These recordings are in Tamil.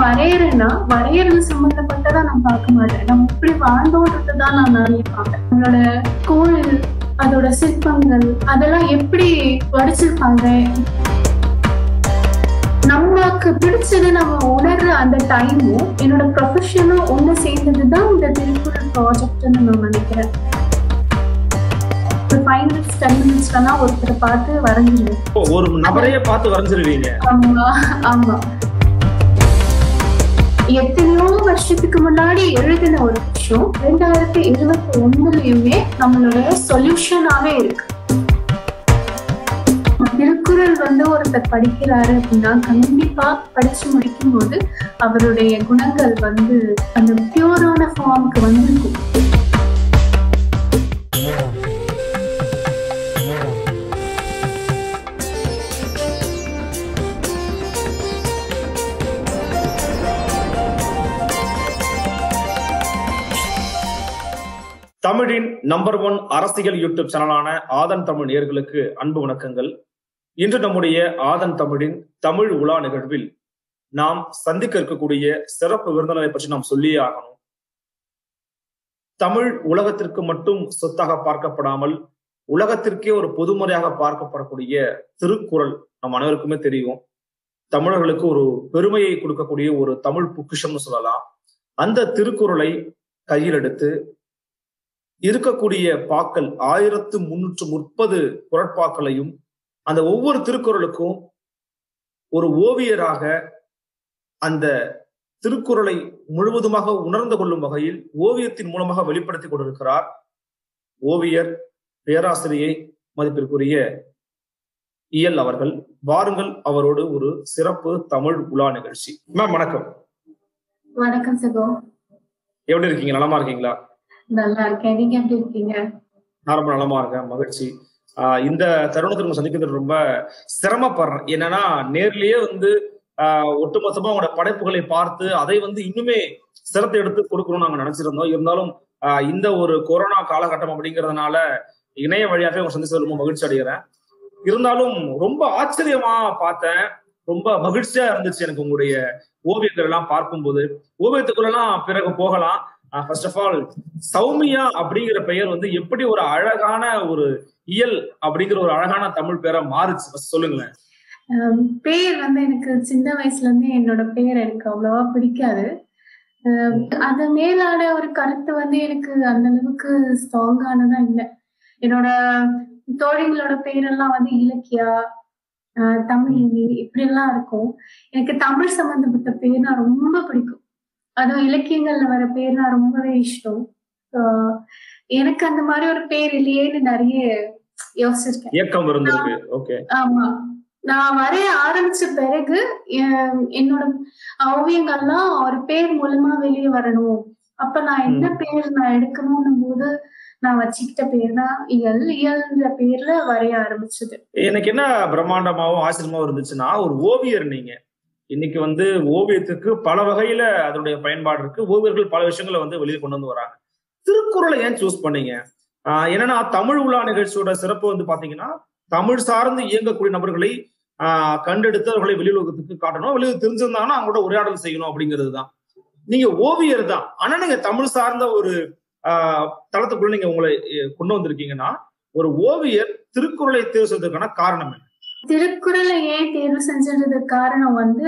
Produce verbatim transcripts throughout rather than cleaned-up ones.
வரையறேன்னா வரையறது சம்பந்தப்பட்டதா நான் பார்க்க மாட்டேன். நம்ம இப்படி வாழ்ந்தோன்றதுதான் நான் நிறைய பார்ப்பேன். நம்மளோட கோயில், அதோட சிற்பங்கள், அதெல்லாம் எப்படி வடிச்சிருப்பாங்க, நமக்கு பிடிச்சது நம்ம உணர்ற அந்த டைமும் என்னோட ப்ரொஃபஷனும் ஒண்ணு சேர்ந்ததுதான் இந்த திருக்குறள் ப்ராஜெக்ட்னு நான் நினைக்கிறேன். ஃபைவ் மினிட்ஸ் டென் மினிட்ஸ்லாம் ஒருத்தரை பார்த்து வரைஞ்சிருவேன். ஒரு நபரையே பார்த்து வரைஞ்சிருவீங்க? ஆமா ஆமா. எத்தனையோ வருஷத்துக்கு முன்னாடி எழுதின ஒரு விஷயம் ரெண்டாயிரத்தி இருபத்தி ஒண்ணுலயுமே நம்மளோட சொல்யூஷனாவே இருக்கு. திருக்குறள் வந்து ஒருத்தர் படிக்கிறாரு அப்படின்னா கண்டிப்பா படிச்சு முடிக்கும் போது அவருடைய குணங்கள் வந்து அந்த பியூரான ஃபார்முக்கு வந்து இருக்கும். தமிழின் நம்பர் ஒன் அரசியல் யூடியூப் சேனலான ஆதன் தமிழ் நேயர்களுக்கு அன்பு வணக்கங்கள். இன்று நம்முடைய ஆதன் தமிழின் தமிழ் உலா நிகழ்வில் நாம் சந்திக்க இருக்கக்கூடிய சிறப்பு விருந்தினரை பற்றி நாம் சொல்லியே ஆகணும். தமிழ் உலகத்திற்கு மட்டும் சொத்தாக பார்க்கப்படாமல் உலகத்திற்கே ஒரு பொதுமுறையாக பார்க்கப்படக்கூடிய திருக்குறள் நம் அனைவருக்குமே தெரியும். தமிழர்களுக்கு ஒரு பெருமையை கொடுக்கக்கூடிய ஒரு தமிழ் பொக்கிஷம்னு சொல்லலாம். அந்த திருக்குறளை கையில் எடுத்து இருக்கக்கூடிய பாக்கள் ஆயிரத்து முன்னூற்று முப்பது குறட்பாக்களையும் அந்த ஒவ்வொரு திருக்குறளுக்கும் ஒரு ஓவியராக அந்த திருக்குறளை முழுவதுமாக உணர்ந்து கொள்ளும் வகையில் ஓவியத்தின் மூலமாக வெளிப்படுத்தி கொண்டிருக்கிறார் ஓவியர் பேராசிரியை மதிப்பிற்குரிய இயல் அவர்கள். வாருங்கள், அவரோடு ஒரு சிறப்பு தமிழ் உலா நிகழ்ச்சி. மேம் வணக்கம். வணக்கம் சகோ. எப்படி இருக்கீங்க? நலமா இருக்கீங்களா? நல்லா இருக்கேன். நீங்க எப்படி இருக்கீங்க? நான் ரொம்ப நலமா இருக்கேன், மகிழ்ச்சி. ஆஹ் இந்த தருணத்தை சந்திக்கிறது ரொம்ப சிரமப்படுறேன். என்னன்னா நேர்லயே வந்து ஆஹ் ஒட்டுமொத்தமா அவங்களோட படைப்புகளை பார்த்து அதை வந்து இன்னுமே சிரத்தை எடுத்து கொடுக்கணும்னு நாங்க நினைச்சிருந்தோம். இருந்தாலும் ஆஹ் இந்த ஒரு கொரோனா காலகட்டம் அப்படிங்கிறதுனால இணைய வழியாவே அவங்க சந்திச்சது ரொம்ப மகிழ்ச்சி அடைகிறேன். இருந்தாலும் ரொம்ப ஆச்சரியமா பார்த்தேன், ரொம்ப மகிழ்ச்சியா இருந்துச்சு எனக்கு உங்களுடைய ஓவியங்கள் எல்லாம் பார்க்கும்போது. ஓவியத்துக்குள்ளலாம் பிறகு போகலாம். ஃபர்ஸ்ட் ஆஃப் ஆல், சௌமியா அப்படிங்கிற பெயர் வந்து எப்படி ஒரு அழகான ஒரு இயல் அப்படிங்கிற ஒரு அழகான தமிழ் பேரா மாறுச்சு, சொல்லுங்களேன். பேர் வந்து எனக்கு சின்ன வயசுல இருந்து என்னோட பேர் எனக்கு அவ்வளவா பிடிக்காது. அது மேலான ஒரு கருத்து வந்து எனக்கு அந்த அளவுக்கு ஸ்ட்ராங்கானதா இல்லை. என்னோட தோழிகளோட பேரெல்லாம் வந்து இலக்கியா, தமிழினி இப்படி எல்லாம் இருக்கும். எனக்கு தமிழ் சம்பந்தப்பட்ட பேர்னா ரொம்ப பிடிக்கும். அதுவும் இலக்கியங்கள்ல வர பேர் நான் ரொம்பவே இஷ்டம். எனக்கு அந்த மாதிரி ஒரு பேர் இல்லையேன்னு நிறைய யோசிச்சிருக்கேன். ஆமா, நான் வரைய ஆரம்பிச்ச பிறகு என்னோட ஓவியங்கள்லாம் ஒரு பேர் மூலமா வெளியே வரணும். அப்ப நான் என்ன பேர் நான் எடுக்கணும்னும் போது நான் வச்சுக்கிட்ட பேர் தான் இயல். இயல்ன்ற பேர்ல வரைய ஆரம்பிச்சது. எனக்கு என்ன பிரம்மாண்டமாவும் ஆச்சரியமாவும் இருந்துச்சுன்னா, ஒரு ஓவியர் நீங்க. இன்னைக்கு வந்து ஓவியத்துக்கு பல வகையில அதனுடைய பயன்பாடு இருக்கு. ஓவியர்கள் பல விஷயங்களை வந்து வெளியே கொண்டு வந்து வராங்க. திருக்குறளை ஏன் சூஸ் பண்ணீங்க? ஆஹ் என்னன்னா தமிழ் உலா நிகழ்ச்சியோட சிறப்பு வந்து பாத்தீங்கன்னா, தமிழ் சார்ந்து இயங்கக்கூடிய நபர்களை ஆஹ் கண்டெடுத்து அவர்களை வெளியுலகத்துக்கு காட்டணும். வெளியே தெரிஞ்சிருந்தாங்கன்னா அவங்களோட உரையாடல் செய்யணும் அப்படிங்கிறது தான். நீங்க ஓவியர் தான், ஆனா நீங்க தமிழ் சார்ந்த ஒரு ஆஹ் தளத்துக்குள்ள நீங்க உங்களை கொண்டு வந்திருக்கீங்கன்னா, ஒரு ஓவியர் திருக்குறளை தேர்வு செய்வதற்கான காரணம் என்ன? திருக்குறளை ஏன் தேர்வு செஞ்சது காரணம் வந்து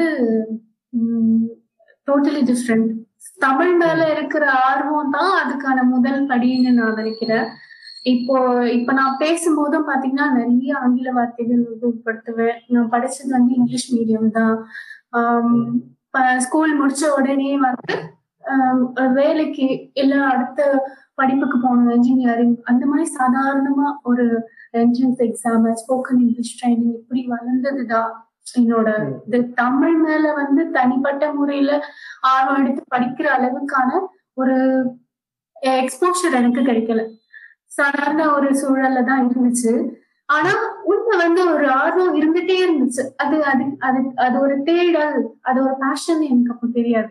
டோட்டலி டிஃப்ரெண்ட். தமிழ் மேல இருக்கிற ஆர்வம் தான் அதுக்கான முதல் படின்னு நான் நினைக்கிறேன். இப்போ இப்ப நான் பேசும்போதும் பாத்தீங்கன்னா நிறைய ஆங்கில வார்த்தைகள் உட்படுத்துவேன். நான் படிச்சது வந்து இங்கிலீஷ் மீடியம் தான். ஆஹ் ஸ்கூல் முடிச்ச உடனே வந்து ஆஹ் வேலைக்கு இல்ல அடுத்த படிப்புக்கு போகணும், இன்ஜினியரிங் அந்த மாதிரி சாதாரணமா ஒரு entrance exam, spoken English training இப்படி வளர்ந்ததுதான் என்னோட இது. தமிழ் மேல வந்து தனிப்பட்ட முறையில ஆர்வம் எடுத்து படிக்கிற அளவுக்கான ஒரு எக்ஸ்போஷர் எனக்கு கிடைக்கல. சாதாரண ஒரு சூழல்ல தான் இருந்துச்சு. ஆனா உண்மை வந்து ஒரு ஆர்வம் இருந்துட்டே இருந்துச்சு. அது அது அது அது ஒரு தேடல், அது ஒரு பேஷன் எனக்கு அப்போ தெரியாது.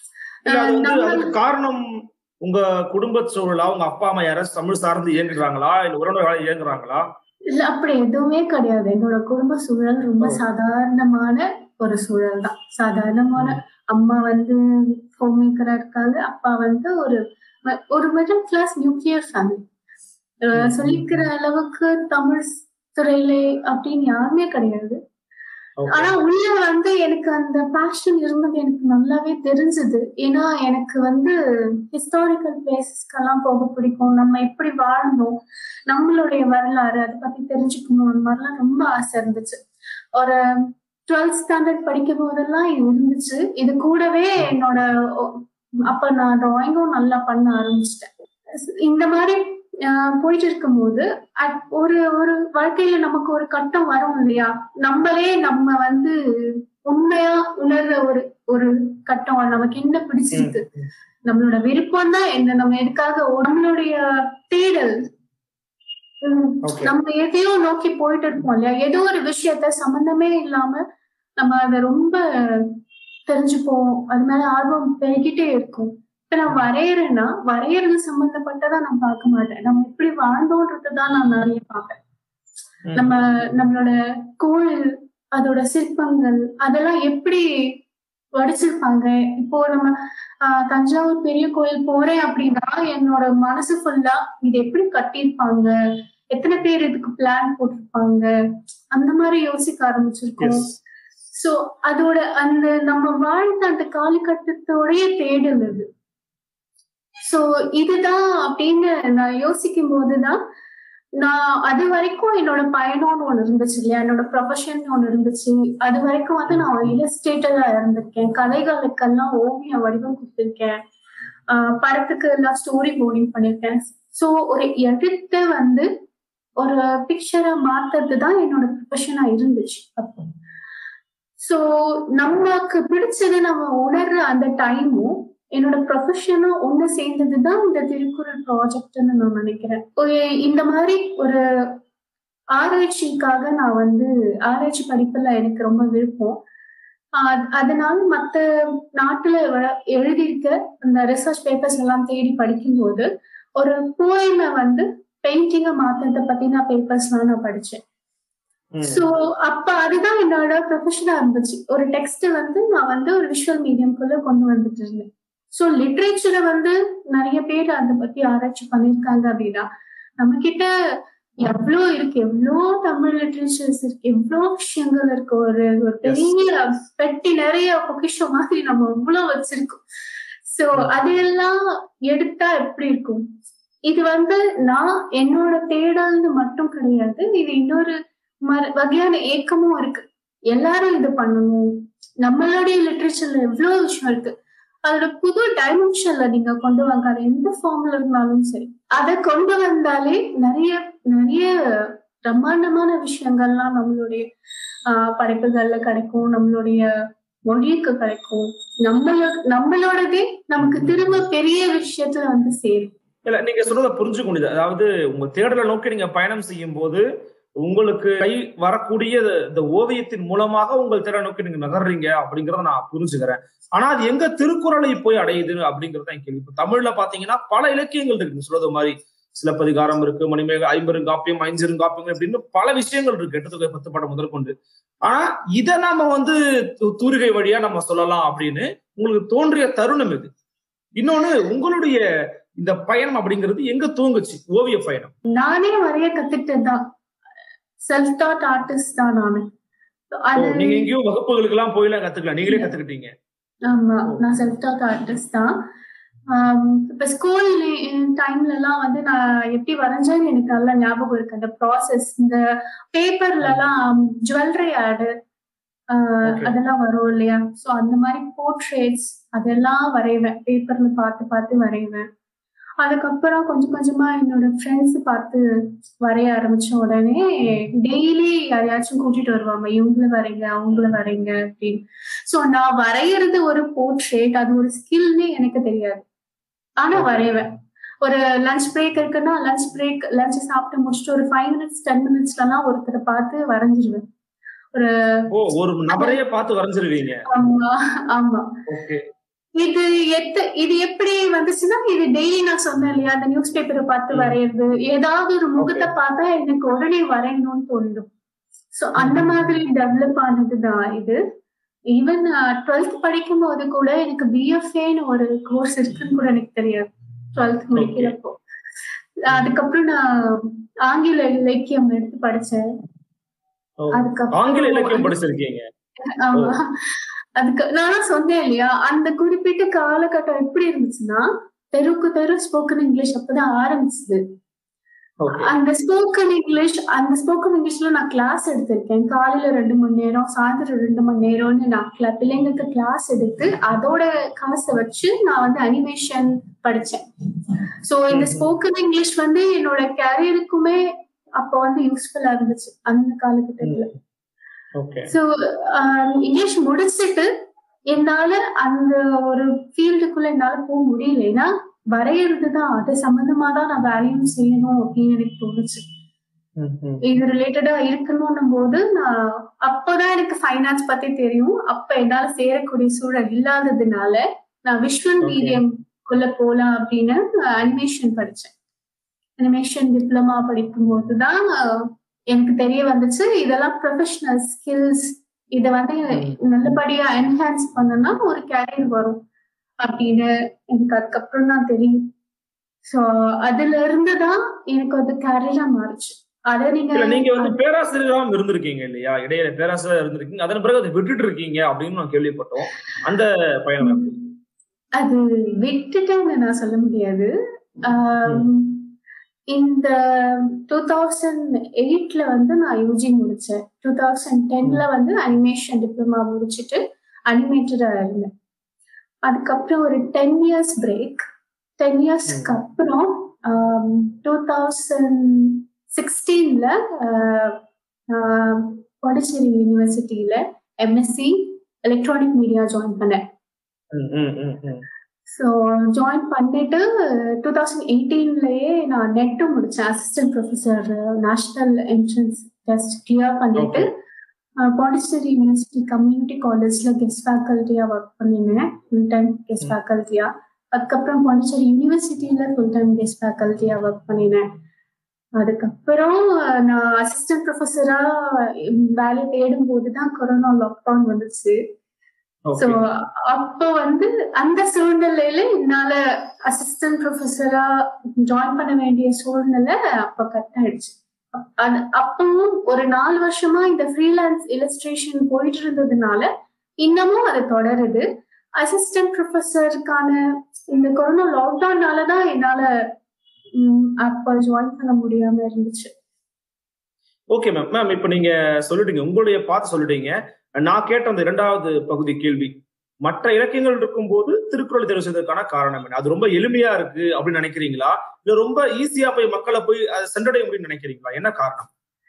காரணம் உங்க குடும்ப சூழலா, உங்க அப்பா அம்மா யாராச்சும் தமிழ் சார்ந்து இயங்குறாங்களா, இல்ல உறவினர்களாக இயங்குறாங்களா? இல்ல, அப்படி எதுவுமே கிடையாது. என்னோட குடும்ப சூழல் ரொம்ப சாதாரணமான ஒரு சூழல் தான். சாதாரணமான அம்மா வந்து ஹோம் மேக்கரா இருக்காங்க, அப்பா வந்து ஒரு ஒரு மிடில் கிளாஸ் நியூக்ளியர் ஃபேமிலி. சொல்லிக்கிற அளவுக்கு தமிழ் துறையில அப்படின்னு யாருமே கிடையாது. ஆனா உள்ள வந்து எனக்கு அந்த பேஷன் இருந்தது எனக்கு நல்லாவே தெரிஞ்சது. ஏன்னா எனக்கு வந்து ஹிஸ்டாரிக்கல் பிளேசஸ்க்கெல்லாம் போக பிடிக்கும். நம்ம எப்படி வாழ்ந்தோம், நம்மளுடைய வரலாறு அதை பத்தி தெரிஞ்சுக்கணும், அந்த மாதிரிலாம் ரொம்ப ஆசை இருந்துச்சு. ஒரு டுவெல்த் ஸ்டாண்டர்ட் படிக்கும் போதெல்லாம் இது இருந்துச்சு. இது கூடவே என்னோட அப்ப நான் டிராயிங்கும் நல்லா பண்ண ஆரம்பிச்சிட்டேன். இந்த மாதிரி ஆஹ் போயிட்டு இருக்கும் போது ஒரு ஒரு வாழ்க்கையில நமக்கு ஒரு கட்டம் வரும் இல்லையா, நம்மளே நம்ம வந்து உண்மையா உணர்ற ஒரு ஒரு கட்டம், நமக்கு என்ன பிடிச்சிருக்கு, நம்மளோட விருப்பம் தான் என்ன, நம்ம எதுக்காக நம்மளுடைய தேடல், நம்ம எதையோ நோக்கி போயிட்டு இருப்போம் இல்லையா, ஏதோ ஒரு விஷயத்த சம்பந்தமே இல்லாம நம்ம அதை ரொம்ப தெரிஞ்சுப்போம், அது மேல ஆர்வம் பெருகிட்டே இருக்கும். இப்ப நான் வரையறேன்னா வரையறது சம்பந்தப்பட்டதா நான் பார்க்க மாட்டேன், நம்ம எப்படி வாழ்ந்தோன்றதுதான் நான் நிறைய பார்ப்பேன். நம்ம நம்மளோட கோயில், அதோட சிற்பங்கள், அதெல்லாம் எப்படி வடிச்சிருப்பாங்க. இப்போ நம்ம ஆஹ் தஞ்சாவூர் பெரிய கோயில் போறேன் அப்படின்னா என்னோட மனசு ஃபுல்லா இது எப்படி கட்டியிருப்பாங்க, எத்தனை பேர் இதுக்கு பிளான் போட்டிருப்பாங்க, அந்த மாதிரி யோசிக்க ஆரம்பிச்சிருக்கோம். சோ அதோட அந்த நம்ம வாழ்ந்த அந்த காலகட்டத்தோடைய தேடல் அது. சோ இதுதான் அப்படின்னு நான் யோசிக்கும் போதுதான் நான் அது வரைக்கும் என்னோட பயணம்னு ஒண்ணு இருந்துச்சு இல்லையா, என்னோட ப்ரொஃபஷன் ஒண்ணு இருந்துச்சு. அது வரைக்கும் வந்து நான் இல்லஸ்ட்ரேட்டரா இருந்திருக்கேன், கதைகளுக்கெல்லாம் ஓவிய வடிவம் கொடுத்திருக்கேன், ஆஹ் படத்துக்கு எல்லாம் ஸ்டோரி போர்டிங் பண்ணிருக்கேன். சோ ஒரு எடுத்த வந்து ஒரு பிக்சரை மாத்துறதுதான் என்னோட ப்ரொஃபஷனா இருந்துச்சு அப்போ. சோ நமக்கு பிடிச்சது நம்ம உணர்ற அந்த டைமும் என்னோட ப்ரொஃபஷனும் ஒண்ணு சேர்ந்ததுதான் இந்த திருக்குறள் ப்ராஜெக்ட்னு நான் நினைக்கிறேன். ஒரு இந்த மாதிரி ஒரு ஆராய்ச்சிக்காக நான் வந்து ஆராய்ச்சி படிப்புல எனக்கு ரொம்ப விருப்பம். ஆஹ் அதனால மத்த நாட்டுல எழுதியிருக்க அந்த ரிசர்ச் பேப்பர்ஸ் எல்லாம் தேடி படிக்கும்போது ஒரு போயமை வந்து பெயிண்டிங்கை மாத்துறதை பத்தின பேப்பர்ஸ் எல்லாம் நான் படிச்சேன். சோ அப்ப அதுதான் என்னோட ப்ரொஃபஷனா இருந்துச்சு. ஒரு டெக்ஸ்ட் வந்து நான் வந்து ஒரு விஷுவல் மீடியம்குள்ள கொண்டு வந்துட்டு இருந்தேன். சோ லிட்ரேச்சரை வந்து நிறைய பேர் அதை பத்தி ஆராய்ச்சி பண்ணிருக்காங்க அப்படின்னா நம்ம கிட்ட எவ்வளவு இருக்கு, எவ்வளவு தமிழ் லிட்ரேச்சர்ஸ் இருக்கு, எவ்வளவு விஷயங்கள் இருக்கு, ஒரு ஒரு பெரிய பெட்டி நிறைய பொக்கிஷம் மாதிரி நம்ம எவ்வளவு வச்சிருக்கோம். சோ அதையெல்லாம் எடுத்தா எப்படி இருக்கும். இது வந்து நான் என்னோட தேடல்னு மட்டும் கிடையாது, இது இன்னொரு வகையான ஏக்கமும் இருக்கு. எல்லாரும் இது பண்ணணும், நம்மளுடைய லிட்ரேச்சர்ல எவ்வளவு விஷயம் இருக்கு, அதோட புது டைமென்ஷன்ல நீங்க கொண்டு வாங்க, அது எந்த ஃபார்ம்ல இருந்தாலும் சரி, அதை கொண்டு வந்தாலே நிறைய நிறைய பிரம்மாண்டமான விஷயங்கள்லாம் நம்மளுடைய ஆஹ் படைப்புகள்ல கிடைக்கும், நம்மளுடைய மொழிக்கு கிடைக்கும், நம்மளோ நம்மளோடதே நமக்கு திரும்ப பெரிய விஷயத்துல வந்து சேரும். இல்ல நீங்க சொல்றத புரிஞ்சுக்க முடியுது. அதாவது உங்க தேடலை நோக்கி நீங்க பயணம் செய்யும் போது உங்களுக்கு கை வரக்கூடிய இந்த ஓவியத்தின் மூலமாக உங்கள் திறனை நோக்கி நீங்க நகர்றீங்க அப்படிங்கறத நான் புரிஞ்சுக்கிறேன். ஆனா அது எங்க திருக்குறளை போய் அடையுது அப்படிங்கறத கேள்வி. இப்ப தமிழ்ல பாத்தீங்கன்னா பல இலக்கியங்கள் இருக்கு, சொல்றது மாதிரி சிலப்பதிகாரம் இருக்கு, மணிமேக ஐம்பெருங்காப்பியம், ஐஞ்சிருங்காப்பியம் அப்படின்னு பல விஷயங்கள் இருக்கு, எட்டுத்தொகை பத்து படம் முதல் கொண்டு. ஆனா இதை நாம வந்து தூரிகை வழியா நம்ம சொல்லலாம் அப்படின்னு உங்களுக்கு தோன்றிய தருணம் இது. இன்னொன்னு, உங்களுடைய இந்த பயணம் அப்படிங்கிறது எங்க தூங்குச்சு ஓவிய பயணம்? நானே வரைய கத்துக்கிட்டதுதான், செல்ஃப் டாட் ஆர்டிஸ்ட் தான் நானு. நீங்க எங்கேயும் வகுப்புகளுக்கு எல்லாம் போயெல்லாம் கத்துக்கலாம், நீங்களே கத்துக்கிட்டீங்க? ஆமா, நான் செல்ஃப் டாட் ஆர்டிஸ்ட் தான். இப்ப ஸ்கூல் டைம்ல எல்லாம் வந்து நான் எப்படி வரைஞ்சேன்னு எனக்கு நல்லா ஞாபகம் இருக்கு. அந்த ப்ராசஸ், இந்த பேப்பர்ல எல்லாம் ஜுவல்லரி ஆடு அதெல்லாம் வரும் இல்லையா, சோ அந்த மாதிரி போர்ட்ரேட்ஸ் அதெல்லாம் வரைவேன், பேப்பர்ல பார்த்து பார்த்து வரைவேன். அதுக்கப்புறம் கொஞ்சம் கொஞ்சமா என்னோட ஃப்ரெண்ட்ஸ் பார்த்து வரைய ஆரம்பிச்ச உடனே டெய்லி யாரையாச்சும் கூட்டிட்டு வருவாங்க, இவங்கள வரைங்க அவங்கள வரைங்க அப்படின்னு. சோ நான் வரைகிறது ஒரு போர்ட்ரேட், அது ஒரு ஸ்கில்னே எனக்கு தெரியாது, ஆனா வரைவேன். ஒரு லஞ்ச் பிரேக் இருக்குன்னா லஞ்ச் பிரேக் லஞ்ச் சாப்பிட்டு முடிச்சுட்டு ஒரு ஃபைவ் மினிட்ஸ் டென் மினிட்ஸ்ல எல்லாம் ஒருத்தரை பார்த்து வரைஞ்சிருவேன். ஒரு ஒரு நபரையே பார்த்து வரைஞ்சிருவீங்க? ஆமா ஆமா. இது எத்த இது எப்படி வந்துச்சுன்னா, இது டெய்லி நான் சொன்னேன் இல்லையா, அந்த நியூஸ் பேப்பரை பார்த்து வரையிறது, ஏதாவது ஒரு முகத்தை பார்த்தா எனக்கு உடனே வரையணும்னு தோணிடும். சோ அந்த மாதிரி டெவலப் ஆனதுதான் இது. ஈவன் டுவெல்த் படிக்கும் போது கூட எனக்கு பிஎஃப்ஏன்னு ஒரு கோர்ஸ் இருக்குன்னு கூட எனக்கு தெரியாது டுவெல்த் முடிக்கிறப்போ. அதுக்கப்புறம் நான் ஆங்கில இலக்கியம் எடுத்து படிச்சேன். ஆங்கில இலக்கியம் படிச்சிருக்கீங்க? ஆமா. அதுக்கு நான் சொன்னேன் இல்லையா, அந்த குறிப்பிட்ட காலகட்டம் எப்படி இருந்துச்சுன்னா தெருக்கு தெரு ஸ்போக்கன் இங்கிலீஷ் அப்பதான் ஆரம்பிச்சது. அந்த ஸ்போக்கன் இங்கிலீஷ் அந்த ஸ்போக்கன் இங்கிலீஷ்ல நான் கிளாஸ் எடுத்திருக்கேன். காலையில ரெண்டு மணி நேரம், சாயந்தரம் ரெண்டு மணி நேரம்னு நான் பிள்ளைங்களுக்கு கிளாஸ் எடுத்து அதோட காசை வச்சு நான் வந்து அனிமேஷன் படிச்சேன். சோ இந்த ஸ்போக்கன் இங்கிலீஷ் வந்து என்னோட கேரியருக்குமே அப்ப வந்து யூஸ்ஃபுல்லா இருந்துச்சு அந்த காலகட்டத்துல. சோ இங்கிலீஷ் முடிச்சுட்டு என்னால அந்த ஒரு ஃபீல்டுக்குள்ள என்னால போக முடியல. ஏன்னா வரையறதுதான், அது சம்பந்தமாதான் நான் வேலையும் செய்யணும் அப்படின்னு எனக்கு தோணுச்சு. இது ரிலேட்டடா இருக்கணும் போது நான் அப்பதான் எனக்கு ஃபைனான்ஸ் பத்தி தெரியும். அப்ப என்னால சேரக்கூடிய சூழல் இல்லாததுனால நான் விஷுவல் மீடியம் குள்ள போலாம் அப்படின்னு அனிமேஷன் படிச்சேன். அனிமேஷன் டிப்ளமா படிக்கும் போதுதான் எனக்கு தெரிய வந்துச்சு இதெல்லாம் ப்ரொஃபஷனல் ஸ்கில்ஸ், இத வந்து நல்லபடியா என்ஹான்ஸ் பண்ணனா ஒரு கேரியர் வரும் அப்படின்னு எனக்கு அதுக்கப்புறம் தான் தெரியும். சோ அதுல இருந்துதான் எனக்கு அது கேரியரா மாறுச்சு. அத நீங்க நீங்க வந்து பேராசிரியராகவும் இருந்திருக்கீங்க இல்லையா? இடையில பேராசிரியர் இருந்திருக்கீங்க, அதன் பிறகு அதை விட்டுட்டு இருக்கீங்க அப்படின்னு நான் கேள்விப்பட்டோம். அந்த பயணம் அது விட்டுட்டேன்னு நான் சொல்ல முடியாது. இந்த டூ தௌசண்ட் எயிட்ல வந்து நான் யூஜி முடிச்சேன். டூ தௌசண்ட் டென்ல வந்து அனிமேஷன் டிப்ளமா முடிச்சுட்டு அனிமேட்டரா இருந்தேன். அதுக்கப்புறம் ஒரு டென் இயர்ஸ் பிரேக். டென் இயர்ஸ்க்கு அப்புறம் டூ தௌசண்ட் சிக்ஸ்டீன்ல பாண்டிச்சேரி யூனிவர்சிட்டியில எம்எஸ்சி எலக்ட்ரானிக் மீடியா ஜாயின் பண்ணேன். ஸோ ஜாயின் பண்ணிட்டு டூ தௌசண்ட் எயிட்டீன்லயே நான் நெட்டும் முடிச்சேன். Assistant professor national entrance test clear பண்ணிட்டு பாண்டிச்சேரி யூனிவர்சிட்டி கம்யூனிட்டி காலேஜ்ல கெஸ்ட் ஃபேக்கல்ட்டியா ஒர்க் பண்ணினேன், ஃபுல் டைம் கெஸ்ட் ஃபேக்கல்ட்டியா. அதுக்கப்புறம் பாண்டிச்சேரி யூனிவர்சிட்டியில ஃபுல் டைம் கெஸ்ட் ஃபேக்கல்ட்டியா ஒர்க் பண்ணினேன். அதுக்கப்புறம் நான் அசிஸ்டன்ட் ப்ரொஃபஸரா வேலை தேடும் போதுதான் கொரோனா லாக்டவுன் வந்துச்சு. சோ அப்ப வந்து அந்த சூழ்நிலையில என்னால அசிஸ்டன்ட் ப்ரொஃபஸரா ஜாயின் பண்ண வேண்டிய சூழ்நிலை அப்ப கட் ஆயிடுச்சு. அப்பவும் ஒரு நாலு வருஷமா இந்த ஃப்ரீலான்ஸ் இல்லஸ்ட்ரேஷன் போயிட்டு இருந்ததுனால இன்னமும் அது தொடருது. அசிஸ்டன்ட் ப்ரொஃபஸருக்கான இந்த கொரோனா லாக்டவுன்னாலதான் என்னால அப்ப ஜாயின் பண்ண முடியாம இருந்துச்சு. Okay ma'am. மேம் இப்ப நீங்க சொல்லிட்டீங்க, உங்களுடைய பார்த்து சொல்லிட்டீங்க. நான் கேட்ட அந்த இரண்டாவது பகுதி கேள்வி, மற்ற இலக்கியங்கள் இருக்கும் போது திருக்குறள் தேர்வு செய்வதற்கான காரணம் என்ன? அது ரொம்ப எளிமையா இருக்கு அப்படின்னு நினைக்கிறீங்களா, இல்ல ரொம்ப ஈஸியா போய் மக்களை போய் அதை சென்றடைய முடியும் நினைக்கிறீங்களா? என்ன காரணம்?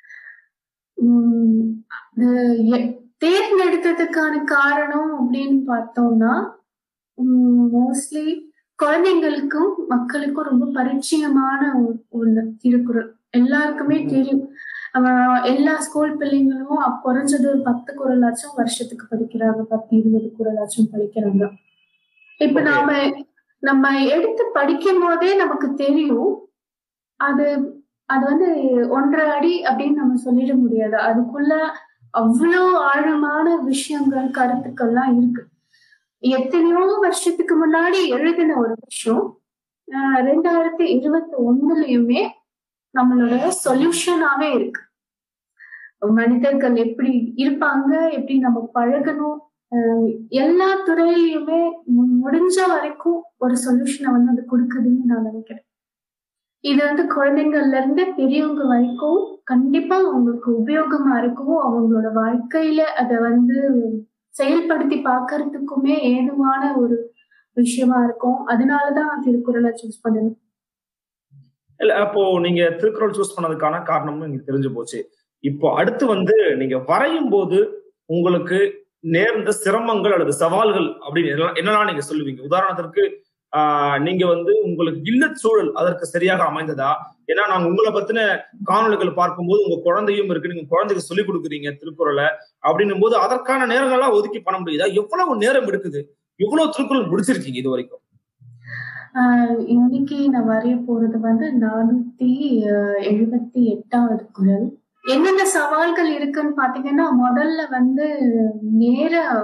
தேர்ந்தெடுத்ததுக்கான காரணம் அப்படின்னு பார்த்தோம்னா மோஸ்ட்லி குழந்தைங்களுக்கும் மக்களுக்கும் ரொம்ப பரிச்சயமான ஒண்ணு திருக்குறள். எல்லாருக்குமே தெரியும். எல்லா ஸ்கூல் பிள்ளைங்களும் குறைஞ்சது ஒரு பத்து குறளாச்சும் வருஷத்துக்கு படிக்கிறாங்க, பத்து இருபது குறளாச்சும் படிக்கிறாங்க. இப்ப நாம நம்ம எடுத்து படிக்கும் போதே நமக்கு தெரியும் அது அது வந்து ஒன்றரை அடி அப்படின்னு நம்ம சொல்லிட முடியாது. அதுக்குள்ள அவ்வளோ ஆழமான விஷயங்கள் கருத்துக்கள்லாம் இருக்கு. எத்தனையோ வருஷத்துக்கு முன்னாடி எழுதின ஒரு விஷயம் ஆஹ் ரெண்டாயிரத்தி இருபத்தி ஒண்ணுலயுமே நம்மளோட சொல்யூஷனாவே இருக்கு. மனிதர்கள் எப்படி இருப்பாங்க, எப்படி நம்ம பழகணும், எல்லா துறையிலுமே முடிஞ்ச வரைக்கும் ஒரு சொல்யூஷனை வந்து அது கொடுக்குதுன்னு நான் நினைக்கிறேன். இது வந்து குழந்தைங்கள்ல இருந்து பெரியவங்க வரைக்கும் கண்டிப்பா அவங்களுக்கு உபயோகமா இருக்கும். அவங்களோட வாழ்க்கையில அதை வந்து செயல்படுத்தி பார்க்கறதுக்குமே ஏதுவான ஒரு விஷயமா இருக்கும். அதனாலதான் திருக்குறளை சூஸ் பண்ணணும். இல்ல அப்போ நீங்க திருக்குறள் சூஸ் பண்ணதுக்கான காரணமும் எனக்கு தெரிஞ்சு போச்சு. இப்போ அடுத்து வந்து நீங்க வரையும் போது உங்களுக்கு நேர்ந்த சிரமங்கள் அல்லது சவால்கள் அப்படின்னு என்னெல்லாம் நீங்க சொல்லுவீங்க? உதாரணத்திற்கு ஆஹ் நீங்க வந்து உங்களுக்கு இல்ல சூழல் அதற்கு சரியாக அமைந்ததா? ஏன்னா நாங்க உங்களை பத்தின காணொலிகள் பார்க்கும்போது உங்க குழந்தையும் இருக்கு, நீங்க குழந்தைக்கு சொல்லிக் கொடுக்குறீங்க திருக்குறளை அப்படின்னும் போது அதற்கான நேரங்கள்லாம் ஒதுக்கி பண்ண முடியுதா? எவ்வளவு நேரம் எடுக்குது? எவ்வளவு திருக்குறள் முடிச்சிருக்கீங்க இது வரைக்கும்? ஆஹ் இன்னைக்கு நான் வரைய போறது வந்து நானூத்தி எழுபத்தி எட்டாவது குறள். என்னென்ன சவால்கள் இருக்குன்னு பாத்தீங்கன்னா, முதல்ல வந்து நேர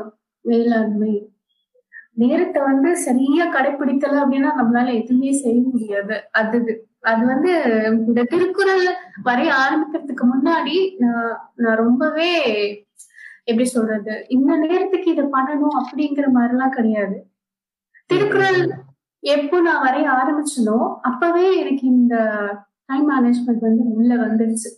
வேளாண்மை. நேரத்தை வந்து சரியா கடைபிடிக்கல அப்படின்னா நம்மளால எதுவுமே செய்ய முடியாது. அது அது வந்து இந்த திருக்குறள் வரைய ஆரம்பிக்கிறதுக்கு முன்னாடி நான் நான் ரொம்பவே எப்படி சொல்றது, இந்த நேரத்துக்கு இதை பண்ணணும் அப்படிங்கிற மாதிரி எல்லாம் கிடையாது. திருக்குறள் எப்போ நான் வரைய ஆரம்பிச்சனோ அப்பவே எனக்கு இந்த டைம் மேனேஜ்மெண்ட் வந்து உள்ள வந்துடுச்சு.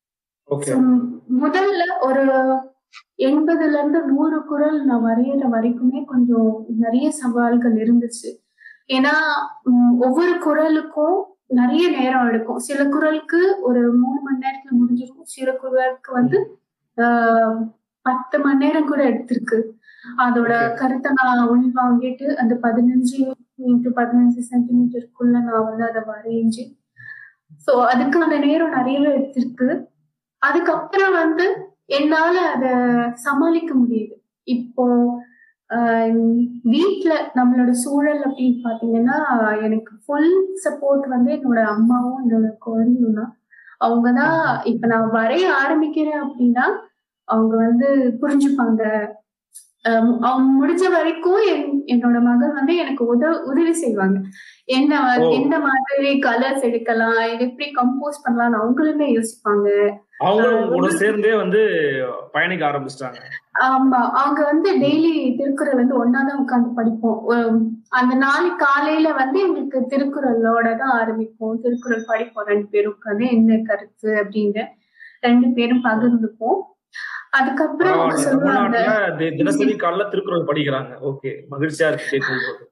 முதல்ல ஒரு எண்பதுல இருந்து நூறு குறள் நான் வரையிற வரைக்குமே கொஞ்சம் நிறைய சவால்கள் இருந்துச்சு. ஏன்னா ஒவ்வொரு குறளுக்கும் நிறைய நேரம் எடுக்கும். சில குறளுக்கு ஒரு மூணு மணி நேரத்துல முடிஞ்சிடும், சில குறளுக்கு வந்து ஆஹ் பத்து மணி நேரம் கூட எடுத்திருக்கு. அதோட கருத்தை நான் உள்வாங்கிட்டு அந்த பதினஞ்சு இன்ட்டு பதினஞ்சு சென்டிமீட்டருக்குள்ள நான் வந்து அதை வரைஞ்சி சோ அதுக்கான நேரம் நிறையவே எடுத்திருக்கு. அதுக்கப்புறம் வந்து என்னால அத சமாளிக்க முடியுது. இப்போ ஆஹ் வீட்டுல நம்மளோட சூழல் அப்படின்னு பாத்தீங்கன்னா எனக்கு ஃபுல் சப்போர்ட் வந்து என்னோட அம்மாவும் என்னோட குழந்தையும் தான். அவங்கதான் இப்ப நான் வரைய ஆரம்பிக்கிறேன் அப்படின்னா அவங்க வந்து புரிஞ்சுப்பாங்க. அவங்க முடிஞ்ச வரைக்கும் என்னோட மகள் வந்து எனக்கு உதவ உதவி செய்வாங்க. என்ன எந்த மாதிரி கலர்ஸ் எடுக்கலாம், எப்படி கம்போஸ் பண்ணலாம்னு அவங்களுமே யோசிப்பாங்க. அவங்களும் சேர்ந்தே வந்து பயணிக்க ஆரம்பிச்சிட்டாங்க. ஆமா, அவங்க வந்து டெய்லி திருக்குறள் வந்து ஒன்னாதான் உட்காந்து படிப்போம். அந்த நாளைக்கு காலையில வந்து எங்களுக்கு திருக்குறளோட தான் ஆரம்பிப்போம். திருக்குறள் படிப்போம் ரெண்டு பேரும் உட்காந்து, என்ன கருத்து அப்படின்னு ரெண்டு பேரும் பகிர்ந்துப்போம். அதுக்கப்புறம் அவங்க சொல்லுவாங்க தினசரி காலைல திருக்குறள் படிக்கிறாங்க. ஓகே, மகிழ்ச்சியா இருக்கு கேட்கும்போது.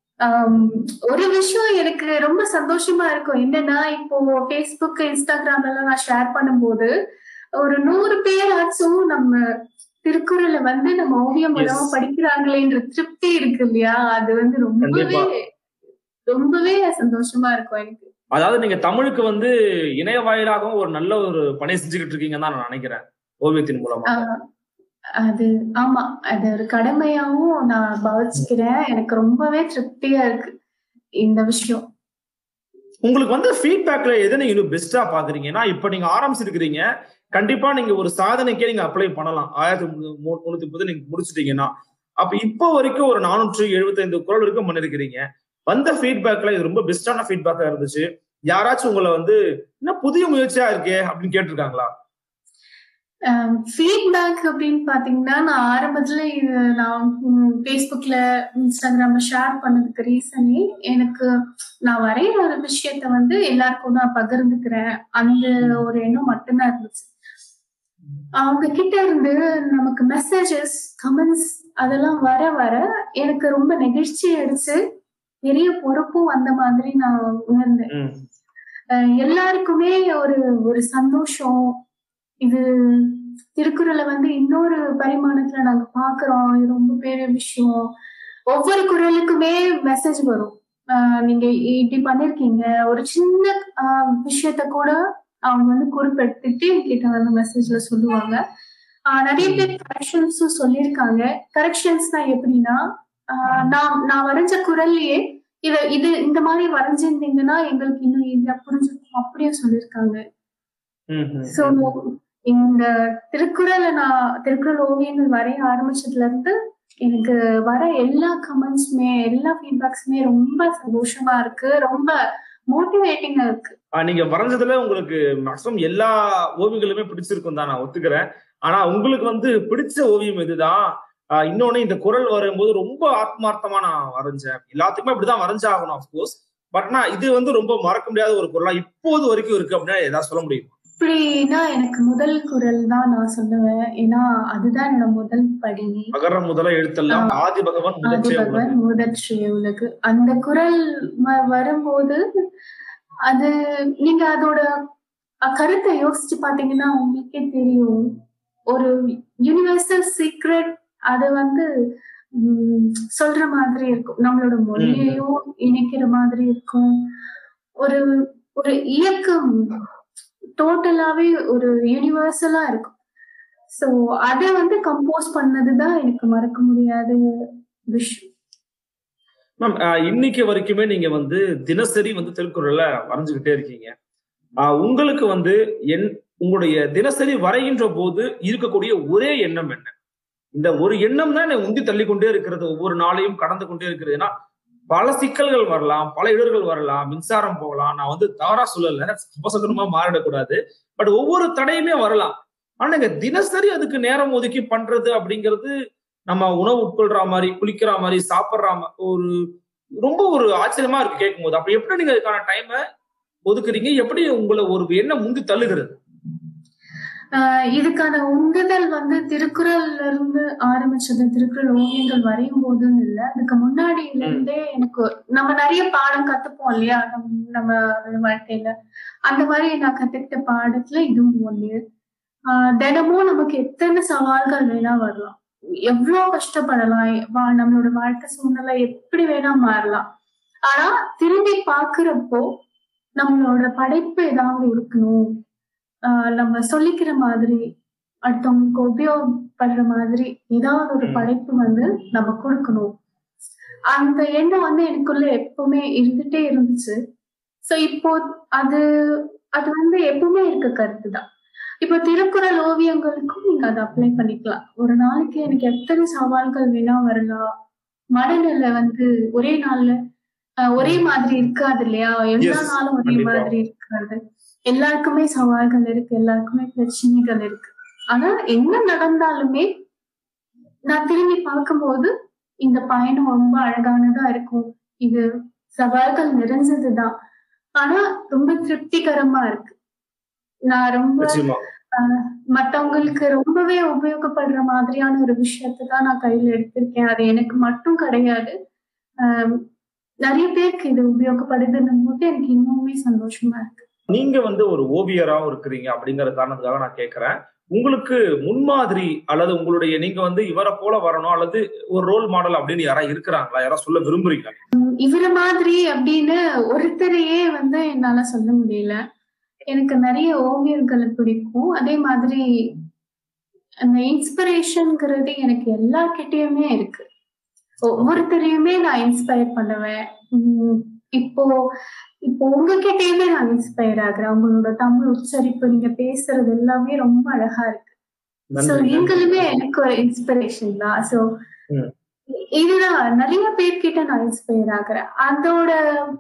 ஒரு விஷயம் எனக்கு ரொம்ப சந்தோஷமா இருக்கும் என்னன்னா, இப்போ பேஸ்புக் இன்ஸ்டாகிராம் எல்லாம் நான் ஷேர் பண்ணும்போது ஒரு நூறு பேராச்சும் நம்ம திருக்குறளை வந்து நம்ம ஓவியம் மூலமா படிக்கிறாங்களேன்ற திருப்தி இருக்கு இல்லையா, அது வந்து ரொம்பவே ரொம்பவே சந்தோஷமா இருக்கும் எனக்கு. அதாவது நீங்க தமிழுக்கு வந்து இணைய வாயிலாகவும் ஒரு நல்ல ஒரு பணி செஞ்சுக்கிட்டு இருக்கீங்கன்னு தான் நான் நினைக்கிறேன் ஓவியத்தின் மூலமா. அது ஆமா, அது ஒரு கடமையாவும் நான் பாவிச்சுக்கிறேன். எனக்கு ரொம்பவே திருப்தியா இருக்கு இந்த விஷயம். உங்களுக்கு வந்து ஃபீட்பேக்ல எது நீங்க இன்னும் பெஸ்டா பாக்குறீங்க? ஏன்னா இப்ப நீங்க ஆரம்பிச்சிருக்கிறீங்க, கண்டிப்பா நீங்க ஒரு சாதனைக்கே நீங்க அப்ளை பண்ணலாம். ஆயிரத்தி முன்னூத்தி முப்பது நீங்க முடிச்சிட்டீங்கன்னா, அப்ப இப்போ வரைக்கும் ஒரு நானூற்றி எழுபத்தி ஐந்து குறள் வரைக்கும் பண்ணிருக்கிறீங்க. வந்த ஃபீட்பேக்ல இது ரொம்ப பெஸ்டான ஃபீட்பேக்கா இருந்துச்சு. யாராச்சும் உங்களை வந்து இன்னும் புதிய முயற்சியா இருக்கே அப்படின்னு கேட்டிருக்காங்களா? ஃபீட்பேக் அப்படின்னு பாத்தீங்கன்னா, நான் ஆரம்பத்துல இது நான் பேஸ்புக்ல இன்ஸ்டாகிராம்ல ஷேர் பண்ணதுக்கு ரீசனே எனக்கு நான் வரைகிற ஒரு விஷயத்த வந்து எல்லாருக்கும் நான் பகிர்ந்துக்கிறேன் அந்த ஒரு எண்ணம் மட்டும்தான் இருந்துச்சு. அவங்க கிட்ட இருந்து நமக்கு மெசேஜஸ், கமெண்ட்ஸ் அதெல்லாம் வர வர எனக்கு ரொம்ப நெகிழ்ச்சி அடிச்சு பெரிய பொறுப்பும் அந்த மாதிரி நான் உணர்ந்தேன். எல்லாருக்குமே ஒரு ஒரு சந்தோஷம், இது திருக்குறளை வந்து இன்னொரு பரிமாணத்துல நாங்க பாக்குறோம், இது ரொம்ப பெரிய விஷயம். ஒவ்வொரு குறளுக்குமே மெசேஜ் வரும், ஆஹ் நீங்க இப்படி பண்ணிருக்கீங்க. ஒரு சின்ன ஆஹ் விஷயத்த கூட அவங்க வந்து குறிப்பெடுத்துட்டு என்கிட்ட வந்து மெசேஜ்ல சொல்லுவாங்க. ஆஹ் நிறைய பேர் கரெக்ஷன்ஸும் சொல்லியிருக்காங்க. கரெக்ஷன்ஸ்னா எப்படின்னா, ஆஹ் நான் நான் வரைஞ்ச குறள்லயே இத இது இந்த மாதிரி வரைஞ்சிருந்தீங்கன்னா எங்களுக்கு இன்னும் ஈஸியா புரிஞ்சுக்கும் அப்படியே சொல்லியிருக்காங்க. சோ இந்த திருக்குறளை நான் திருக்குறள் ஓவியங்கள் வரைய ஆரம்பிச்சதுல இருந்து எனக்கு வர எல்லா கமெண்ட்ஸுமே எல்லா ஃபீட்பேக்ஸுமே ரொம்ப சந்தோஷமா இருக்கு, ரொம்ப மோட்டிவேட்டிங்கா இருக்கு. நீங்க வரைஞ்சதுல உங்களுக்கு மேக்ஸிமம் எல்லா ஓவியங்களுமே பிடிச்சிருக்கும் தான் நான் ஒத்துக்கிறேன். ஆனா உங்களுக்கு வந்து பிடிச்ச ஓவியம் இதுதான். இன்னொன்னு, இந்த குறள் வரும்போது ரொம்ப ஆத்மார்த்தமா நான் வரைஞ்சேன். எல்லாத்துக்குமே அப்படிதான் வரைஞ்சாகணும் ஆஃப்கோர்ஸ். பட் நான் இது வந்து ரொம்ப மறக்க முடியாத ஒரு குறளா இப்போது வரைக்கும் இருக்கு அப்படின்னா ஏதாவது சொல்ல முடியும்? அப்படின்னா எனக்கு முதல் குறள் தான் நான் சொல்லுவேன். ஏன்னா அதுதான் என்னோட முதல் படி. அகர முதல எழுத்தெல்லாம் ஆதி பகவான் பகவான் முதற்றே உலகு. அந்த குறள் வரும்போது அது நீங்க அதோட கருத்தை யோசிச்சு பாத்தீங்கன்னா உங்களுக்கே தெரியும். ஒரு யூனிவர்சல் சீக்ரெட் அது வந்து உம் சொல்ற மாதிரி இருக்கும், நம்மளோட மொழியையும் இணைக்கிற மாதிரி இருக்கும். ஒரு ஒரு இயக்கம் டோட்டலாவே ஒரு யூனிவர்சலா இருக்கும். சோ அத வந்து கம்போஸ் பண்ணதுதான் எனக்கு மறக்க முடியாத விஷயம். மேம், இன்னைக்கு வரைக்குமே நீங்க வந்து தினசரி வந்து திருக்குறள வரைஞ்சுக்கிட்டே இருக்கீங்க. உங்களுக்கு வந்து என் உங்களுடைய தினசரி வரைகின்ற போது இருக்கக்கூடிய ஒரே எண்ணம் என்ன? இந்த ஒரு எண்ணம் தான் என்னை உந்தி தள்ளி கொண்டே இருக்கிறது, ஒவ்வொரு நாளையும் கடந்து கொண்டே இருக்கிறது. ஏன்னா பல சிக்கல்கள் வரலாம், பல இடர்கள் வரலாம், மின்சாரம் போகலாம். நான் வந்து தவறா சொல்லல, உபசகனமா மாறிடக்கூடாது. பட் ஒவ்வொரு தடையுமே வரலாம். ஆனா நீங்க தினசரி அதுக்கு நேரம் ஒதுக்கி பண்றது அப்படிங்கிறது, நம்ம உணவு உட்கொள்ற மாதிரி, குளிக்கிற மாதிரி, சாப்பிடுற ஒரு ரொம்ப ஒரு ஆச்சரியமா இருக்கு கேட்கும் போது. அப்ப எப்படி நீங்க அதுக்கான டைமை ஒதுக்குறீங்க? எப்படி உங்களை ஒரு எண்ணம் முந்தி தள்ளுகிறது? ஆஹ் இதுக்கான உந்துதல் வந்து திருக்குறள்ல இருந்து ஆரம்பிச்சது. திருக்குறள் ஓவியங்கள் வரையும் போதுன்னு இல்லை, அதுக்கு முன்னாடியில இருந்தே எனக்கு நம்ம நிறைய பாடம் கத்துப்போம் இல்லையா நம் நம்ம வாழ்க்கையில. அந்த மாதிரி நான் கத்துக்கிட்ட பாடத்துல இதுவும் ஒண்ணு. ஆஹ் தினமும் நமக்கு எத்தனை சவால்கள் வேணா வரலாம், எவ்வளவு கஷ்டப்படலாம், வா- நம்மளோட வாழ்க்கை சூழ்நிலை எப்படி வேணா மாறலாம். ஆனா திரும்பி பாக்குறப்போ நம்மளோட படைப்பு ஏதாவது இருக்கணும், ஆஹ் நம்ம சொல்லிக்கிற மாதிரி, அடுத்தவங்களுக்கு உபயோகப்படுற மாதிரி ஏதாவது ஒரு படைப்பு வந்து நம்ம கொடுக்கணும். அந்த எண்ணம் வந்து எனக்குள்ள எப்பவுமே இருந்துட்டே இருந்துச்சு. சோ இப்போ அது அது வந்து எப்பவுமே இருக்க கருத்துதான். இப்போ திருக்குறள் ஓவியங்களுக்கும் நீங்க அதை அப்ளை பண்ணிக்கலாம். ஒரு நாளைக்கு எனக்கு எத்தனை சவால்கள் வேணா வரலாம், மனநிலை வந்து ஒரே நாள்ல ஆஹ் ஒரே மாதிரி இருக்காது இல்லையா, எல்லா எஸ், நாளும் ஒரே கண்டிப்பா. மாதிரி இருக்காது. எல்லாருக்குமே சவால்கள் இருக்கு, எல்லாருக்குமே பிரச்சனைகள் இருக்கு. ஆனா என்ன நடந்தாலுமே நான் திரும்பி பார்க்கும்போது இந்த பயணம் ரொம்ப அழகானதா இருக்கும். இது சவால்கள் நிறைஞ்சதுதான், ஆனா ரொம்ப திருப்திகரமா இருக்கு. நான் ரொம்ப நிச்சயமா. ஆஹ் மத்தவங்களுக்கு ரொம்பவே உபயோகப்படுற மாதிரியான ஒரு விஷயத்தை தான் நான் கையில எடுத்திருக்கேன். அது எனக்கு மட்டும் கிடையாது, ஆஹ் நிறைய பேருக்கு இது உபயோகப்படுதுன்னும் போது எனக்கு இன்னுமே சந்தோஷமா இருக்கு. நீங்க வந்து ஒரு ஓவியராகவும் இருக்கிறீங்க அப்படிங்கிற காரணத்துக்காக நான் கேட்கிறேன். உங்களுக்கு முன்மாதிரி அல்லது உங்களுடைய நீங்க வந்து இவரை போல வரணும் அல்லது ஒரு ரோல் மாடல் அப்படின்னு யாராவது இருக்கிறாங்களா? யாராவது சொல்ல விரும்புறீங்க? இவர மாதிரி அப்படின்னு ஒருத்தரையே வந்து என்னால சொல்ல முடியல. எனக்கு நிறைய ஓவியர்களை பிடிக்கும். அதே மாதிரி அந்த இன்ஸ்பிரேஷன்ங்கிறது எனக்கு எல்லார்கிட்டயுமே இருக்கு. ஒவ்வொருத்தரையுமே நான் இன்ஸ்பயர் பண்ணுவேன். உம் இப்போ இப்போ உங்ககிட்டயுமே நான் இன்ஸ்பயர் ஆகுறேன். உங்களோட தமிழ் உச்சரிப்பு, நீங்க பேசுறது எல்லாமே ரொம்ப அழகா இருக்கு. சோ நன்றி. நீங்களுமே எனக்கு ஒரு இன்ஸ்பிரேஷன் தான். சோ ம். இதுதான் நிறைய பேர்கிட்ட நான் இன்ஸ்பயர் ஆகுறேன். அதோட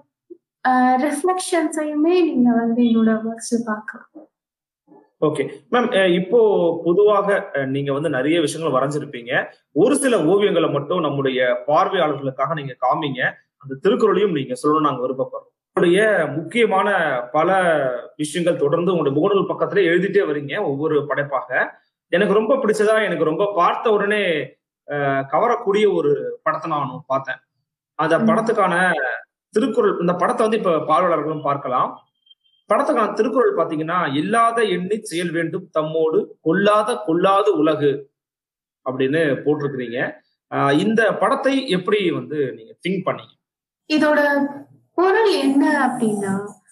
ரிஃப்ளெக்ஷன்ஸையுமே நீங்க வந்து என்னோட ஒர்க்ஸ்ல பார்க்கலாம். ஓகே மேம், இப்போ பொதுவாக அஹ், நீங்க வந்து நிறைய விஷயங்கள் வரைஞ்சிருப்பீங்க. ஒரு சில ஓவியங்களை மட்டும் நம்முடைய பார்வையாளர்களுக்காக நீங்க காமிங்க. அந்த திருக்குறளையும் நீங்க சொல்லணும், நாங்க விருப்பப்படுறோம். உங்களுடைய முக்கியமான பல விஷயங்கள் தொடர்ந்து உங்களுடைய முகநூல் பக்கத்துல எழுதிட்டே வரீங்க ஒவ்வொரு படைப்பாக. எனக்கு ரொம்ப பிடிச்சதா, எனக்கு ரொம்ப பார்த்த உடனே அஹ், கவரக்கூடிய ஒரு படத்தை நான் பார்த்தேன். அந்த ம். படத்துக்கான திருக்குறள், இந்த படத்தை வந்து இப்ப பார்வையாளர்களும் பார்க்கலாம். படத்துக்கான திருக்குறள் பாத்தீங்கன்னா, இல்லாத எண்ணி செயல் வேண்டும் தம்மோடு, கொல்லாத கொல்லாது உலகு அப்படின்னு போட்டிருக்கிறீங்க. ஆஹ் இந்த படத்தை எப்படி வந்து நீங்க திங்க் பண்ணீங்க? இதோட பொருள் என்ன அப்படின்னா,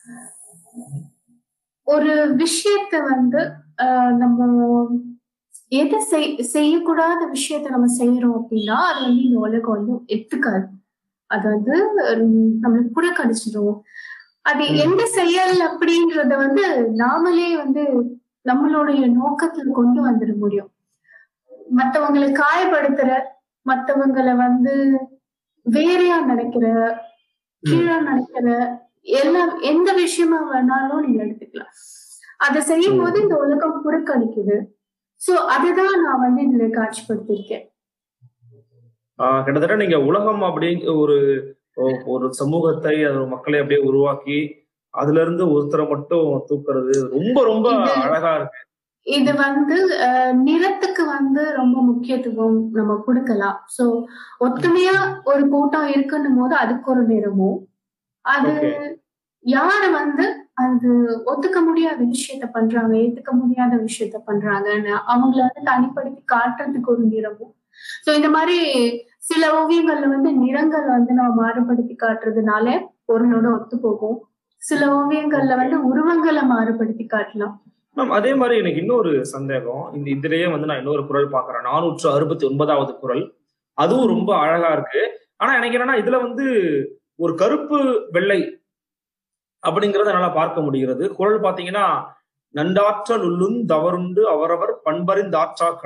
ஒரு விஷயத்த வந்து ஆஹ் நம்ம எது செய் செய்யக்கூடாத விஷயத்த நம்ம செய்யறோம் அப்படின்னா அது வந்து இந்த உலகம் வந்து எடுத்துக்காது. அது வந்து ஹம், நம்மளுக்கு புறக்கணிச்சிடும். அது ம். எந்த செயல் அப்படின்றத வந்து நாமளே வந்து நம்மளுடைய நோக்கத்துல கொண்டு வந்துட முடியும். மத்தவங்களை காயப்படுத்துற, மத்தவங்களை வந்து வேறையா நினைக்கிற, ம். கீழா நினைக்கிற எல்லாம் எந்த விஷயமா வேணாலும் நீங்க எடுத்துக்கலாம். அதை செய்யும் போது இந்த உலகம் புறக்கணிக்குது. சோ அதுதான் நான் வந்து இதுல காட்சிப்படுத்திருக்கேன். ஆஹ் கிட்டத்தட்ட நீங்க உலகம் அப்படிங்கிற ஒரு ஒ- ஒரு சமூகத்தை, அது ஒரு மக்களை அப்படியே உருவாக்கி அதுல இருந்து ஒருத்தரை மட்டும் தூக்குறது ரொம்ப ரொம்ப இது அழகா இருக்கு. இது வந்து அஹ், நிறத்துக்கு வந்து ரொம்ப முக்கியத்துவம் நம்ம கொடுக்கலாம். சோ ஒத்துமையா ஒரு கூட்டம் இருக்குன்னும் போது அதுக்கு ஒரு நிறமும், அது ஓகே. யாரு வந்து அது ஒத்துக்க முடியாத விஷயத்த பண்றாங்க, ஏத்துக்க முடியாத விஷயத்த பண்றாங்கன்னு அவங்கள வந்து தனிப்படுத்தி காட்டுறதுக்கு ஒரு நிறமும். சோ இந்த மாதிரி சில ஓவியங்கள்ல வந்து நிறங்கள் வந்து நம்ம மாறுபடுத்தி காட்டுறதுனால பொருளோட ஒத்து போகும். சில ஓவியங்கள்ல ஓகே வந்து உருவங்களை மாறுபடுத்தி காட்டலாம். மேம், அதே மாதிரி எனக்கு இன்னொரு சந்தேகம். இந்த இதுலயே வந்து நான் இன்னொரு குறள் பாக்குறேன், நானூற்று அறுபத்தி ஒன்பதாவது குறள். அதுவும் ரொம்ப உம் அழகா இருக்கு. ஆனா எனக்கு என்னன்னா, இதுல வந்து ஒரு கருப்பு வெள்ளை அப்படிங்கறத என்னால பார்க்க முடிகிறது. குறள் பாத்தீங்கன்னா, நண்டாற்றல் உள்ளும் தவறுண்டு அவரவர் பண்பறிந்தாற்றா கடை.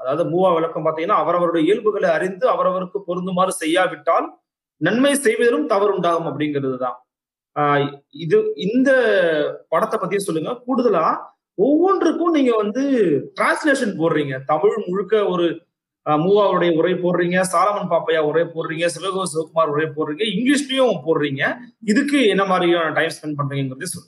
அதாவது மூவா விளக்கம் பாத்தீங்கன்னா, அவரவருடைய இயல்புகளை அறிந்து அவரவருக்கு பொருந்துமாறு செய்யாவிட்டால் நன்மை செய்வதிலும் தவறு உண்டாகும் அப்படிங்கிறது தான். ஆஹ் இது இந்த படத்தை பத்தியும் சொல்லுங்க. கூடுதலா ஒவ்வொன்றுக்கும் நீங்க வந்து டிரான்ஸ்லேஷன் போடுறீங்க. தமிழ் முழுக்க ஒரு மூவாவுடைய உரை போடுறீங்க, சாலமன் பாப்பையா உரை போடுறீங்க, சிவகோ சிவகுமார் உரை போடுறீங்க, இங்கிலீஷ்லயும் போடுறீங்க. இதுக்கு என்ன மாதிரியான டைம் ஸ்பெண்ட் பண்றீங்கிறது சொல்லுங்க.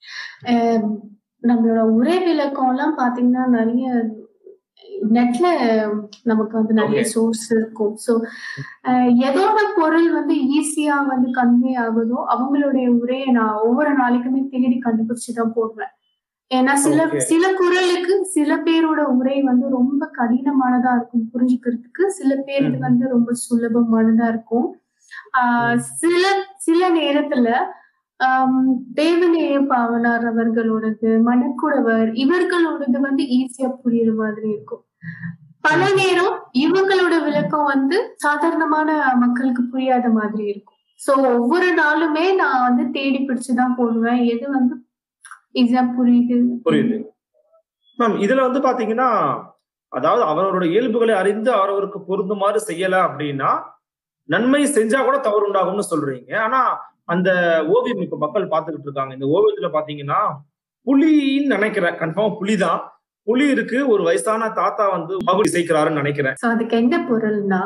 நம்மளோட உரை விளக்கம் எல்லாம் பாத்தீங்கன்னா நிறைய நெட்ல நமக்கு வந்து நிறைய சோர்ஸ் இருக்கும். ஸோ எதோட பொருள் வந்து ஈஸியா வந்து கன்வே ஆகுதோ அவங்களுடைய உரையை நான் ஒவ்வொரு நாளைக்குமே தேடி கண்டுபிடிச்சுதான் போடுவேன். ஏன்னா சில சில குரலுக்கு சில பேரோட உரை வந்து ரொம்ப கடினமானதா இருக்கும் புரிஞ்சுக்கிறதுக்கு, சில பேருக்கு வந்து ரொம்ப சுலபமானதா இருக்கும். ஆஹ் சில சில நேரத்துல ஆஹ் தேவநேய பாவனார் அவர்களோடது, மணக்குடவர் இவர்களோடது வந்து ஈஸியா புரியுற மாதிரி இருக்கும். பல நேரம் இவங்களோட விளக்கம் வந்து சாதாரணமான மக்களுக்கு புரியாத மாதிரி இருக்கும். சோ ஒவ்வொரு நாளுமே நான் வந்து தேடி பிடிச்சுதான் போடுவேன் எது வந்து ஈஸியா புரியுது புரியுது. மேம் இதுல வந்து பாத்தீங்கன்னா, அதாவது அவரோட இயல்புகளை அறிந்து அவரவருக்கு பொருந்துமாறு செய்யல அப்படின்னா நன்மை செஞ்சா கூட தவறு உண்டாகும்னு சொல்றீங்க. ஆனா அந்த ஓவியம் இப்ப மக்கள் பார்த்துக்கிட்டு இருக்காங்க. இந்த ஓவியத்துல பாத்தீங்கன்னா புலின்னு நினைக்கிறேன், கன்ஃபார்ம் புலிதான். புலி இருக்கு, ஒரு வயசான தாத்தா வந்து மகுடி சேர்க்கிறாருன்னு நினைக்கிறேன். அதுக்கு என்ன பொருள்னா,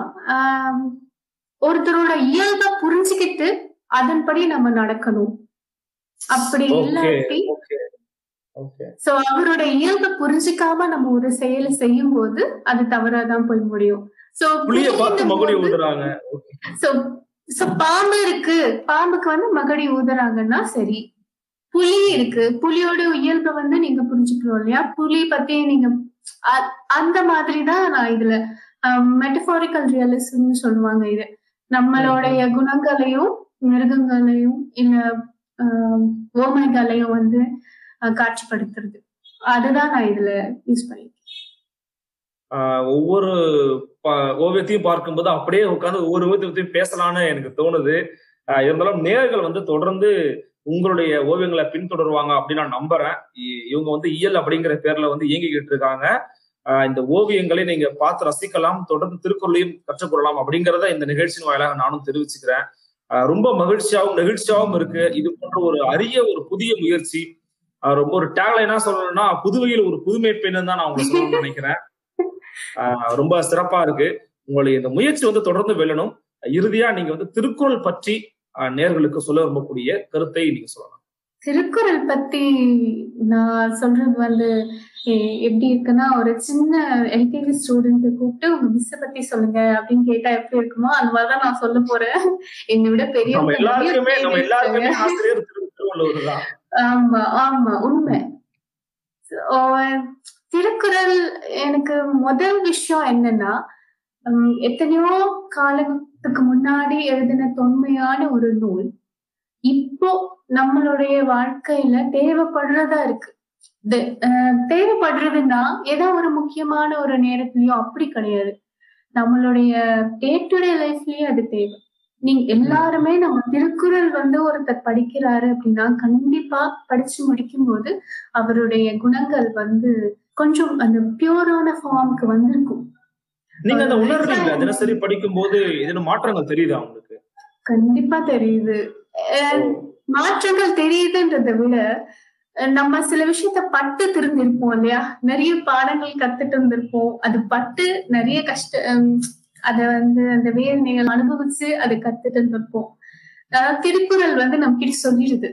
ஒருத்தரோட இயல்பை புரிஞ்சுக்கிட்டு அதன்படி நம்ம நடக்கணும். அப்படி இல்லாட்டி சோ அவரோட இயல்பை புரிஞ்சுக்காம நம்ம ஒரு செயலை செய்யும் போது அது தவறாதான் போய் முடியும். சோ புலிய பார்த்து மகுடி ஊதுறாங்க. சோ சோ பாம்பு இருக்கு, பாம்புக்கு வந்து மகுடி ஊதுறாங்கன்னா சரி. புலி இருக்கு, புலியோட இயல்பை வந்து நீங்க புரிஞ்சுக்கணும் இல்லையா? புலி பத்தி நீங்க அந்த மாதிரிதான் நான் இதுல மெட்டபாரிக்கல் ரியலிசம்னு சொல்லுவாங்க. இது நம்மளுடைய குணங்களையும் மிருகங்களையும் இல்ல ஆஹ் ஓமைகளையும் வந்து காட்சிப்படுத்துறது. அதுதான் நான் இதுல யூஸ் பண்ணிருக்கேன். ஒவ்வொரு ஓவியத்தையும் பார்க்கும்போது அப்படியே உட்காந்து ஒவ்வொரு ஓவியத்தையும் பேசலான்னு எனக்கு தோணுது. இருந்தாலும் நேயர்கள் வந்து தொடர்ந்து உங்களுடைய ஓவியங்களை பின்தொடருவாங்க அப்படின்னு நான் நம்புறேன். இவங்க வந்து இயல் அப்படிங்கிற பேர்ல வந்து இயங்கிக்கிட்டு இருக்காங்க. ஆஹ் இந்த ஓவியங்களை நீங்க பார்த்து ரசிக்கலாம், தொடர்ந்து திருக்குறளையும் கற்றுக்கொள்ளலாம் அப்படிங்கிறத இந்த நிகழ்ச்சியின் வாயிலாக நானும் தெரிவிச்சுக்கிறேன். ரொம்ப மகிழ்ச்சியாகவும் நெகிழ்ச்சியாகவும் இருக்கு. இது போன்ற ஒரு அரிய ஒரு புதிய முயற்சி. ரொம்ப ஒரு டேக்லைனா சொல்லணும்னா புதுவையில் ஒரு புதுமை பெண்ணு தான் நான் உங்களை சொல்லணும்னு நினைக்கிறேன். ஆஹ் ரொம்ப சிறப்பா இருக்கு. உங்களுடைய இந்த முயற்சி வந்து தொடர்ந்து வெல்லணும். இறுதியா நீங்க வந்து திருக்குறள் பற்றி நேயர்களுக்கு சொல்ல விரும்பக்கூடிய கருத்தை நீங்க சொல்லலாம். திருக்குறள் பத்தி நான் சொல்றது வந்து எப்படி இருக்குன்னா, ஒரு சின்ன எல்கேஜி ஸ்டூடெண்ட் கூப்பிட்டு உங்க மிஸ் பத்தி சொல்லுங்க அப்படின்னு கேட்டா எப்படி இருக்குமோ அந்த மாதிரிதான் நான் சொல்ல போறேன். என்னை விட பெரிய ஆமா ஆமா உண்மை. திருக்குறள் எனக்கு முதல் விஷயம் என்னன்னா, எத்தனையோ காலத்துக்கு முன்னாடி எழுதின தொன்மையான ஒரு நூல் இப்போ நம்மளுடைய வாழ்க்கையில தேவைப்படுறதா இருக்கு. தேவைப்படுறதுன்னா ஏதோ ஒரு முக்கியமான ஒரு நேரத்திலயோ அப்படி கிடையாது. நம்மளுடைய டே டு டே லைஃப்லயே அது தேவை. நீங்க எல்லாருமே நம்ம திருக்குறள் வந்து ஒருத்தர் படிக்கிறாரு அப்படின்னா கண்டிப்பா படிச்சு முடிக்கும் போது அவருடைய குணங்கள் வந்து கொஞ்சம் அந்த பியூரான ஃபார்முக்கு வந்திருக்கும். நீங்க அந்த உணர்றீங்களா? தினசரி படிக்கும் போது ஏதேனும் மாற்றங்கள் தெரியுதா உங்களுக்கு? கண்டிப்பா தெரியுது. மாற்றங்கள் தெரியுதுன்றதை விட நம்ம சில விஷயத்த பட்டு திருந்திருப்போம் இல்லையா? நிறைய பாடங்கள் கத்துட்டு இருந்திருப்போம். அது பட்டு நிறைய கஷ்ட அத வந்து அந்த வேதனைகள் அனுபவிச்சு அதை கத்துட்டு இருந்திருப்போம். அதாவது திருக்குறள் வந்து நம்ம கிட்ட சொல்லிடுது.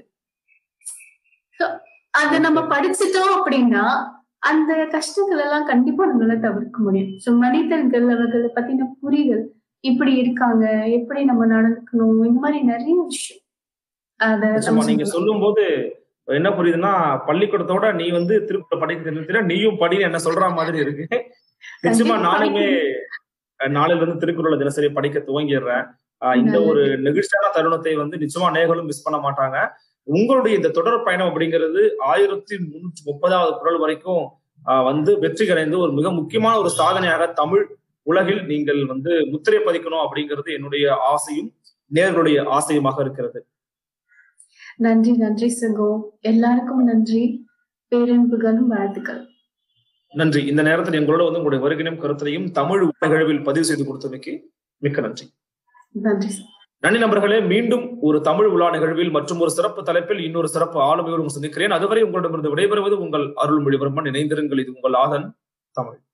அத நம்ம படிச்சுட்டோம் அப்படின்னா அந்த கஷ்டங்கள் எல்லாம் கண்டிப்பா நம்மளால தவிர்க்க முடியும். சோ மனிதர்கள் அவர்களை பத்தின புரிதல், இப்படி இருக்காங்க, எப்படி நம்ம நடந்துக்கணும், இந்த மாதிரி நிறைய விஷயம். அத நீங்க சொல்லும் போது என்ன புரியுதுன்னா, பள்ளிக்கூடத்தோட நீ வந்து திருக்குறள் படிக்க தெரிஞ்சுனா நீயும் படின்னு என்ன சொல்ற மாதிரி இருக்கு. நிச்சயமா நானுமே நாளையில இருந்து திருக்குறளை தினசரி படிக்க துவங்கிடுறேன். இந்த ஒரு நெகிழ்ச்சியான தருணத்தை வந்து நிச்சயமா நேயர்களும் மிஸ் பண்ண மாட்டாங்க. உங்களுடைய இந்த தொடர் பயணம் அப்படிங்கிறது ஆயிரத்தி முன்னூற்றி முப்பதாவது குறள் வரைக்கும் வந்து வெற்றி அடைந்து ஒரு மிக முக்கியமான ஒரு சாதனையாக தமிழ் உலகில் நீங்கள் வந்து முத்திரை பதிக்கணும் அப்படிங்கிறது என்னுடைய ஆசையும் நேயர்களுடைய ஆசையுமாக இருக்கிறது. நன்றி நன்றி சகோ, எல்லாருக்கும் நன்றி, பேரன்புகளும் வாழ்த்துக்கள். நன்றி. இந்த நேரத்தில் எங்களோட வந்து உங்களுடைய வருகையும் கருத்தையும் தமிழ் நிகழ்வில் பதிவு செய்து கொடுத்தமைக்கு மிக்க நன்றி. நன்றி. நன்றி நண்பர்களே. மீண்டும் ஒரு தமிழ் விழா நிகழ்வில் மற்றும் ஒரு சிறப்பு தலைப்பில் இன்னொரு சிறப்பு ஆளுமையோடு சந்திக்கிறேன். அதுவரை உங்களிடமிருந்து விடைபெறுவது உங்கள் அருள்மொழிவர்மன். இணைந்திருங்கள். இது உங்கள் ஆதன் தமிழ்.